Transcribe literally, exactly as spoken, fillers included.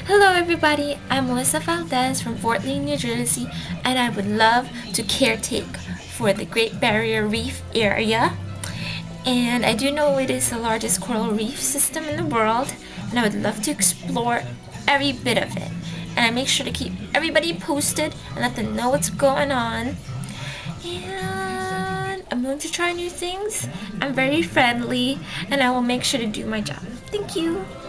Hello everybody, I'm Alyssa from Fort Lee, New Jersey, and I would love to caretake for the Great Barrier Reef area. And I do know it is the largest coral reef system in the world, and I would love to explore every bit of it. And I make sure to keep everybody posted and let them know what's going on. And I'm going to try new things. I'm very friendly, and I will make sure to do my job. Thank you.